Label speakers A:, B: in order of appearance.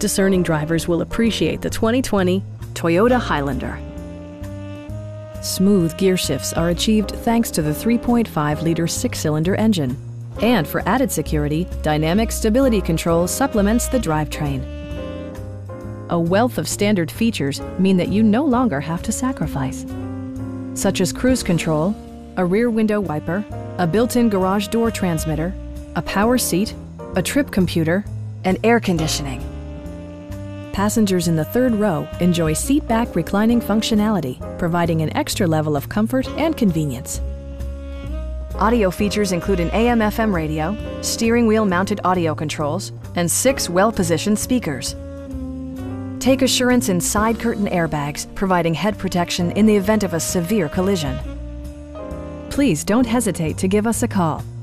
A: discerning drivers will appreciate the 2020 Toyota Highlander. Smooth gear shifts are achieved thanks to the 3.5-liter six-cylinder engine. And for added security, dynamic stability control supplements the drivetrain. A wealth of standard features mean that you no longer have to sacrifice, such as cruise control, a rear window wiper, a built-in garage door transmitter, a power seat, a trip computer, and air conditioning. Passengers in the third row enjoy seat-back reclining functionality, providing an extra level of comfort and convenience. Audio features include an AM/FM radio, steering wheel mounted audio controls, and 6 well-positioned speakers. Take assurance in side curtain airbags, providing head protection in the event of a severe collision. Please don't hesitate to give us a call.